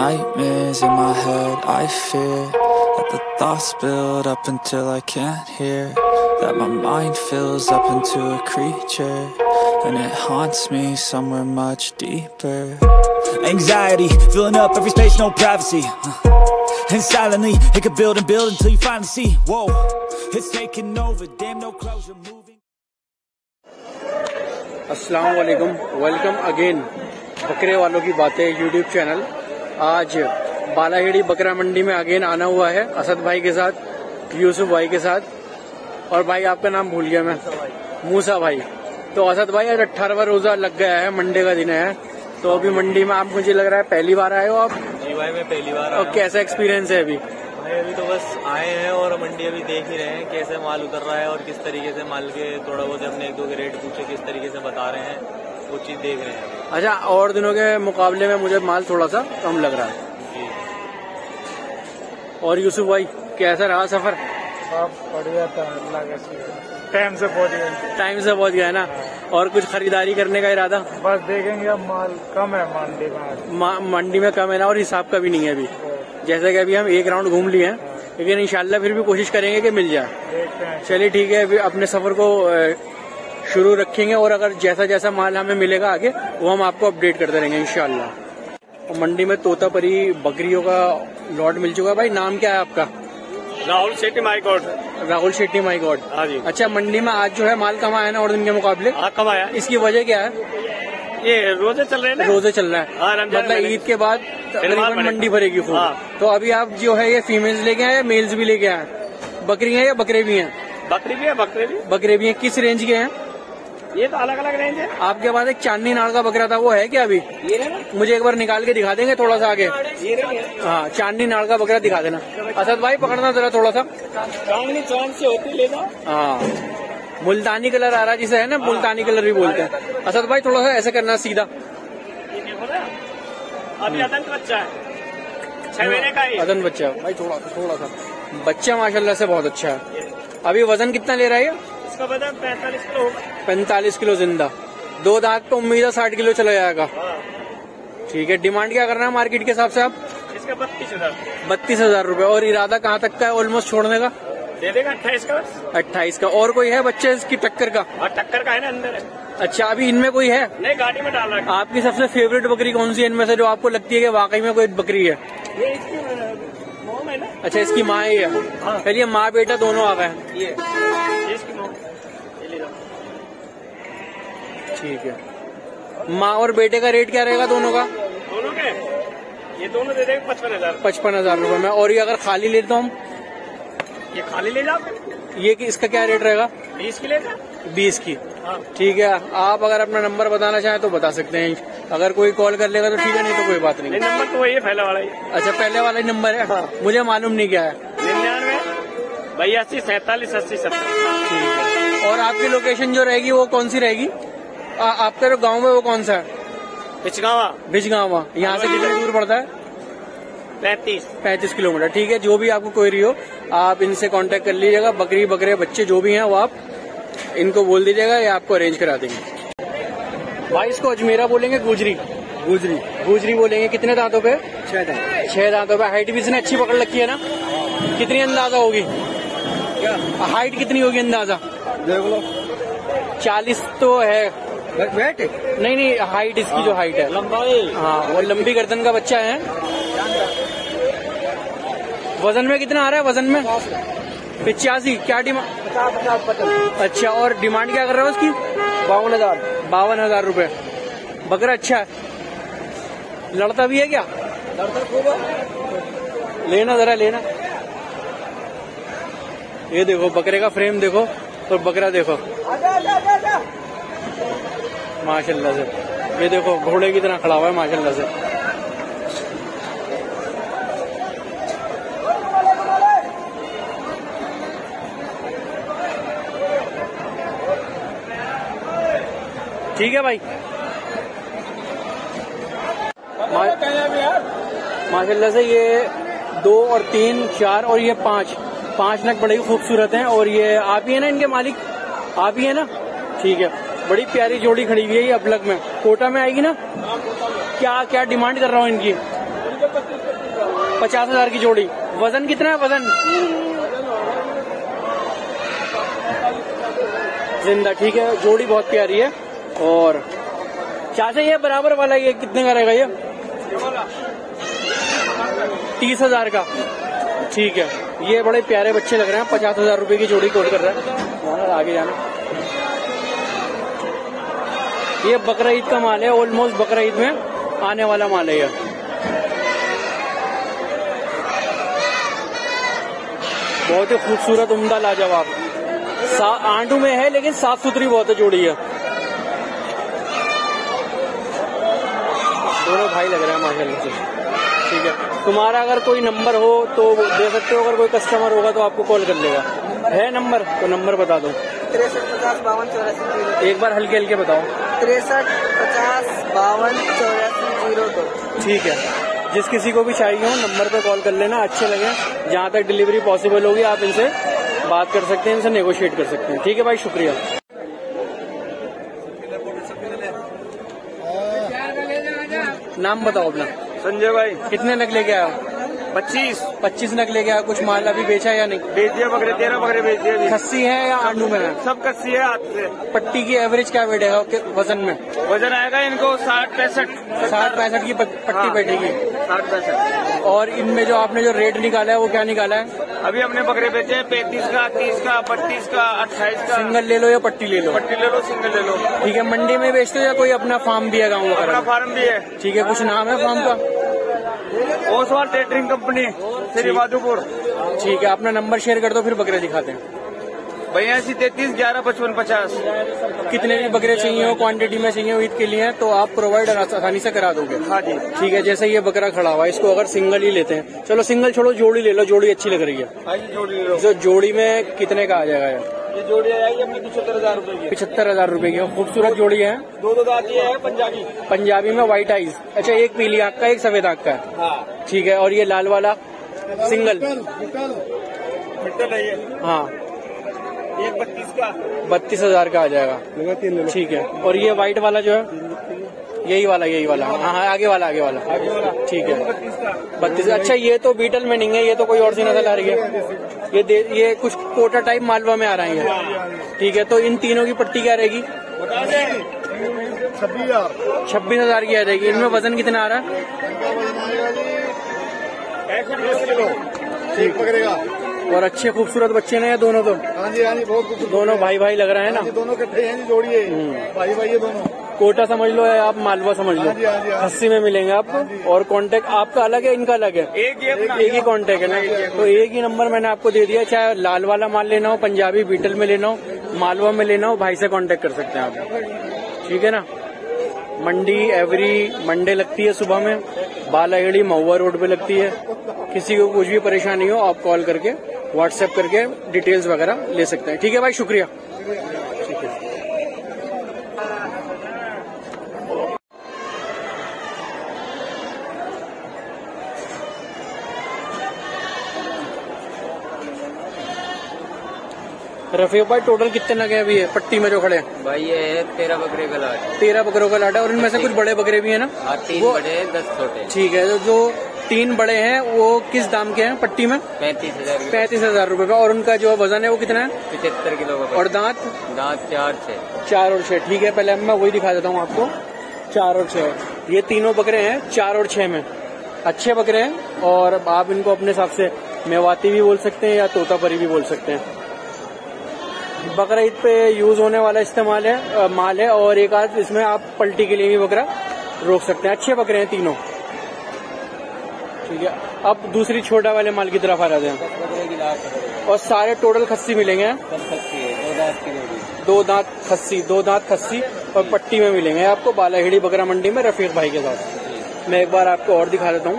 nightmares in my head. I fear that the thoughts build up until I can't hear, that my mind fills up into a creature, and it haunts me somewhere much deeper. Anxiety, filling up every space, no privacy. And silently, it could build and build until you finally see, whoa, it's taking over, damn no closure, moving. अस्सलाम वालेकुम, welcome again बकरे वालों की बातें YouTube channel. आज बालाहेड़ी बकरा मंडी में again आना हुआ है असद भाई के साथ, यूसुफ भाई के साथ, और भाई आपका नाम भूल गया मैं, मूसा भाई। तो असद भाई आज 18वां रोजा लग गया है, मंडे का दिन है। तो अभी मंडी में आप, मुझे लग रहा है पहली बार आए हो आप? जी भाई मैं पहली बार। और कैसा एक्सपीरियंस है अभी? भाई अभी तो बस आए हैं और मंडी अभी देख ही रहे हैं कैसे माल उतर रहा है और किस तरीके से माल के थोड़ा बहुत हमने एक दो के रेट पूछे, किस तरीके से बता रहे हैं, वो चीज देख रहे हैं। अच्छा, और दिनों के मुकाबले में मुझे माल थोड़ा सा कम लग रहा है। जी। और यूसुफ भाई कैसा रहा सफर? बढ़िया था, अल्लाह का शुक्र, टाइम से पहुंच गए। टाइम से पहुंच गया ना। और कुछ खरीदारी करने का इरादा? बस देखेंगे, अब माल कम है मंडी में, मंडी में कम है ना, और हिसाब का भी नहीं है अभी। जैसे कि अभी हम एक राउंड घूम लिए हैं, लेकिन इंशाल्लाह फिर भी कोशिश करेंगे कि मिल जाए। देखते हैं। चलिए ठीक है, अभी अपने सफर को शुरू रखेंगे, और अगर जैसा जैसा माल हमें मिलेगा आगे वो हम आपको अपडेट करते रहेंगे इंशाल्लाह। और मंडी में तोतापरी बकरियों का लॉट मिल चुका है। भाई नाम क्या है आपका? Rahul Shetty my God. Rahul Shetty my God. हाँ जी। अच्छा, मंडी में आज जो है माल कम आया ना और दिन के मुकाबले? हाँ कम आया। इसकी वजह क्या है? ये रोजे चल रहे हैं ना? रोजे चल रहा है, मतलब ईद के बाद तकरीबन मंडी भरेगी खूब। हाँ। तो अभी आप जो है ये फीमेल्स लेके आए, मेल्स भी लेके आए? बकरी है या बकरे भी हैं? बकरी भी है, बकरे भी हैं। किस रेंज के हैं? ये तो अलग अलग रेंज है। आपके पास एक चांदनी नाड़ का बकरा था, वो है क्या अभी? ये रहे ना? मुझे एक बार निकाल के दिखा देंगे थोड़ा सा आगे? ये रहे। हाँ, चांदनी नाड़ का बकरा दिखा देना। असद भाई पकड़ना जरा थोड़ा सा। चांदनी चांद से होती ले जाओ। हाँ, मुल्तानी कलर आ रहा है जिसे, है ना, मुल्तानी कलर भी बोलते हैं। असद भाई थोड़ा सा ऐसे करना सीधा। अभी अदन का बच्चा है, 6 महीने का ही। अदन बच्चा भाई, थोड़ा सा बच्चा माशाल्लाह से बहुत अच्छा है। अभी वजन कितना ले रहा है? इसका वजन 45 किलो होगा। 45 किलो जिंदा। 2 दांत पे उम्मीद है 60 किलो चला जाएगा। ठीक है, डिमांड क्या कर रहे हैं मार्केट के हिसाब से आप? इसका 32,000। 32,000 रूपये। और इरादा कहाँ तक का है ऑलमोस्ट छोड़ने का? दे देगा 28 का। 28 का। और कोई है बच्चे इसकी टक्कर का? और टक्कर का है ना, अंदर है। अच्छा, अभी इनमें कोई है? नहीं, गाड़ी में डाल रहा है। आपकी सबसे फेवरेट बकरी कौन सी है इनमें से, जो आपको लगती है कि वाकई में कोई बकरी है? ये इसकी मॉम है ना। अच्छा, इसकी माँ ही है। चलिए, माँ बेटा दोनों आ गए। ये इसकी मॉम। ठीक है, माँ और बेटे का रेट क्या रहेगा दोनों का? दोनों के ये दोनों दे देंगे 55,000। 55,000 रूपये में। और ये अगर खाली लेता हूँ? ये खाली ले जाओ। ये कि इसका क्या रेट रहेगा? 20 की ले जाओ। 20 की। हाँ। ठीक है, आप अगर अपना नंबर बताना चाहें तो बता सकते हैं। अगर कोई कॉल कर लेगा तो ठीक है, नहीं तो कोई बात नहीं। नंबर तो वही है, पहला वाला ही। अच्छा, पहले वाला ही नंबर है। हाँ। मुझे मालूम नहीं क्या है। 99 82 47 80 70। ठीक है। और आपकी लोकेशन जो रहेगी वो कौन सी रहेगी? आपका जो गाँव में वो कौन सा है? भिजगावा। यहाँ से कितनी दूर पड़ता है? 35 किलोमीटर। ठीक है, जो भी आपको क्वेरी हो आप इनसे कांटेक्ट कर लीजिएगा। बकरी बकरे बच्चे जो भी हैं वो आप इनको बोल दीजिएगा, ये आपको अरेंज करा देंगे। भाई इसको अजमेरा बोलेंगे? गुजरी बोलेंगे। कितने दांतों पे? 6 दांतों पे। हाइट भी इसने अच्छी पकड़ रखी है ना? कितनी अंदाजा होगी? क्या हाइट कितनी होगी अंदाजा? देख लो, 40 तो है। वेट नहीं, हाइट इसकी जो हाइट है, लंबाई। हाँ, वो लंबी गर्दन का बच्चा है। वजन में कितना आ रहा है? वजन में 85। क्या डिमांड? 50। अच्छा, और डिमांड क्या कर रहे हो उसकी? 52,000 रूपये। बकरा अच्छा है, लड़ता भी है क्या? लेना जरा, लेना। ये देखो बकरे का फ्रेम देखो, और बकरा देखो माशाल्लाह से। ये देखो घोड़े की तरह खड़ा हुआ है माशाल्लाह से। ठीक है भाई, माशाल्लाह से। ये 2 और 3 4 और ये 5 नग बड़े खूबसूरत हैं। और ये आप ही है ना इनके मालिक? आप ही है ना? ठीक है, बड़ी प्यारी जोड़ी खड़ी हुई है ये अपलग में। कोटा में आएगी ना? क्या डिमांड कर रहा हूँ इनकी? 50,000 की जोड़ी। वजन कितना है वजन? जिंदा, ठीक है। जोड़ी बहुत प्यारी है। और चाचा ये बराबर वाला ये कितने का रहेगा ये? 30,000 का, ठीक है। ये बड़े प्यारे बच्चे लग रहे हैं। 50,000 रुपए की जोड़ी कोट कर रहा है। आगे जाना, ये बकरा ईद का माल है। ऑलमोस्ट बकरा ईद में आने वाला माल है ये। बहुत ही खूबसूरत, उम्दा, लाजवाब। आंटू में है लेकिन साफ सुथरी बहुत है जोड़ी है। दोनों भाई लग रहे हैं माशाल्लाह से, ठीक है। तुम्हारा अगर कोई नंबर हो तो दे सकते हो, अगर कोई कस्टमर होगा तो आपको कॉल कर लेगा। है नंबर? तो नंबर बता दो। 63 50 52 84 एक बार हल्के हल्के बताओ। 63 50 52 84 02। ठीक है। जिस किसी को भी चाहिए हो नंबर पे कॉल कर लेना। अच्छे लगे, जहाँ तक डिलीवरी पॉसिबल होगी आप इनसे बात कर सकते हैं, इनसे नेगोशिएट कर सकते हैं। ठीक है भाई, शुक्रिया। नाम बताओ अपना। संजय भाई। कितने नग लेके आया? 25 नग लेके आया। कुछ माल अभी बेचा या नहीं? बेच दिया बकरे, 13 बकरे बेच दिए। खस्सी है या आंडू में है? सब कस्सी है हाथ से। पट्टी की एवरेज क्या वेट है वजन में? वजन आएगा इनको 60-65 की पट्टी बैठेगी। 60-65। और इनमें जो आपने जो रेट निकाला है वो क्या निकाला है? अभी हमने बकरे बेचे 35 का, 30 का, 32 का, 28 का। सिंगल ले लो या पट्टी ले लो? पट्टी ले लो, सिंगल ले लो। ठीक है। मंडी में बेचते हो या कोई अपना फार्म भी है गाँव वगैरह? अपना फार्म भी है। ठीक है। कुछ नाम है फार्म का? Oswal trading company, Shri Madhopur. ठीक है। अपना नंबर शेयर कर दो, फिर बकरे दिखाते हैं। 82 33 11 55 50। कितने भी बकरे चाहिए हो, क्वांटिटी में चाहिए हो ईद के लिए, तो आप प्रोवाइड आसानी से करा दोगे? हाँ जी। ठीक है। जैसे ये बकरा खड़ा हुआ है, इसको अगर सिंगल ही लेते हैं, चलो सिंगल छोड़ो, जोड़ी ले लो। जोड़ी अच्छी लग रही है। जोड़ी ले लो। जो जोड़ी में कितने का आ जाएगा ये जोड़ी आएगी अपनी 75,000 रुपए की। 75,000 रुपए की। खूबसूरत जोड़ी है। दो दांत ये है पंजाबी। पंजाबी में व्हाइट आइज। अच्छा, एक पीली आंख का, एक सफेद आंख का है। हाँ। ठीक है। और ये लाल वाला सिंगल? मिट्टल है ये। हाँ। ये 32 का। 32,000 का आ जाएगा। ठीक है। और ये व्हाइट वाला जो है, यही वाला। हाँ, आगे वाला। ठीक है। 32। अच्छा, ये तो बीटल में नहीं है, ये तो कोई और सी नस्ल आ रही है। ये कुछ कोटा टाइप मालवा में आ रही है। ठीक है। तो इन तीनों की पट्टी क्या रहेगी? 26,000 की आ जाएगी। इनमें वजन कितना आ रहा है? 10 किलो। ठीक पकड़ेगा। और अच्छे खूबसूरत बच्चे ने दोनों तो? हाँ जी, बहुत खूबसूरत। दोनों भाई लग रहे हैं ना? दोनों इकट्ठे हैं, जोड़ी है। भाई ये दोनों। कोटा समझ लो या आप मालवा समझ लो। खस्सी में मिलेंगे आपको। और कांटेक्ट आपका अलग है, इनका अलग है? एक ही कांटेक्ट है ना? तो एक ही नंबर मैंने आपको दे दिया। चाहे लाल वाला माल लेना हो, पंजाबी बीटल में लेना हो, मालवा में लेना हो, भाई से कांटेक्ट कर सकते हैं आप। ठीक है ना? मंडी एवरी मंडे लगती है सुबह में। बालागढ़ी महुआ रोड पे लगती है। किसी को कुछ भी परेशानी हो, आप कॉल करके व्हाट्सएप करके डिटेल्स वगैरह ले सकते हैं। ठीक है भाई, शुक्रिया। ठीक है। रफीक भाई, टोटल कितने नग अभी है पट्टी में जो खड़े हैं? भाई ये है 13 बकरे का लाट। 13 बकरों का लाट है। और इनमें से कुछ बड़े बकरे भी है ना? 3 बड़े हैं, 10 छोटे। ठीक है। जो 3 बड़े हैं वो किस दाम के हैं पट्टी में? 35,000। 35,000 रुपए का। और उनका जो वजन है वो कितना है? 75 किलो का। और दांत 4 और 6। ठीक है। पहले मैं वही दिखा देता हूँ आपको। 4 और 6 ये तीनों बकरे हैं 4 और 6 में। अच्छे बकरे हैं। और आप इनको अपने हिसाब से मेवाती भी बोल सकते हैं या तोतापरी भी बोल सकते हैं। बकरा ईद पे यूज होने वाला इस्तेमाल है माल है। और एक आध इसमें आप पलटी के लिए भी बकरा रोक सकते हैं। अच्छे बकरे हैं तीनों। ठीक है। अब दूसरी छोटा वाले माल की तरफ आ जाते हैं। और सारे टोटल खस्सी मिलेंगे? 2 दांत खस्सी और पट्टी में मिलेंगे आपको बालागढ़ी बकरा मंडी में रफीक भाई के साथ। मैं एक बार आपको और दिखा देता हूँ।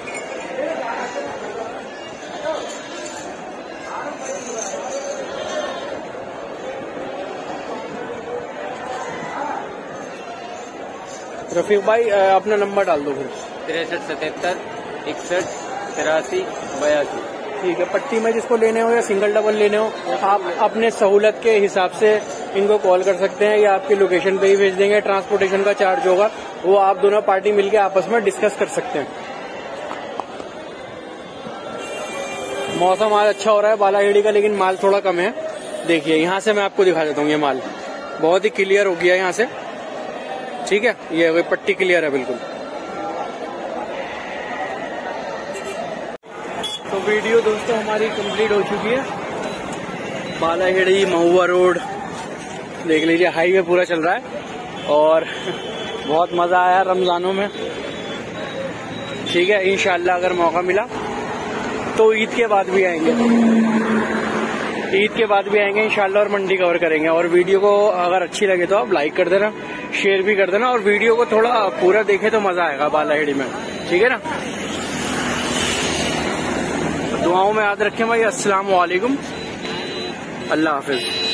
रफीक भाई, अपना नंबर डाल दो फिर। 63 77 61 83 82। ठीक है। पट्टी में जिसको लेने हो या सिंगल डबल लेने हो, आप अपने सहूलत के हिसाब से इनको कॉल कर सकते हैं या आपकी लोकेशन पे ही भेज देंगे। ट्रांसपोर्टेशन का चार्ज होगा, वो आप दोनों पार्टी मिलके आपस में डिस्कस कर सकते हैं। मौसम आज अच्छा हो रहा है बालाहेड़ी का, लेकिन माल थोड़ा कम है। देखिए यहाँ से मैं आपको दिखा देता हूँ, ये माल बहुत ही क्लियर हो गया यहाँ से, ठीक है। ये पट्टी क्लियर है बिल्कुल। तो वीडियो दोस्तों हमारी कंप्लीट हो चुकी है। बालाहेड़ी महुआ रोड देख लीजिए, हाईवे पूरा चल रहा है और बहुत मजा आया रमजानों में, ठीक है। इंशाल्लाह अगर मौका मिला तो ईद के बाद भी आएंगे, ईद के बाद भी आएंगे इंशाल्लाह और मंडी कवर करेंगे। और वीडियो को अगर अच्छी लगे तो आप लाइक कर देना, शेयर भी कर देना और वीडियो को थोड़ा पूरा देखें तो मजा आएगा बालाहेड़ी में, ठीक है ना। दुआओं में याद रखें भाई। अस्सलाम वालेकुम, अल्लाह हाफिज।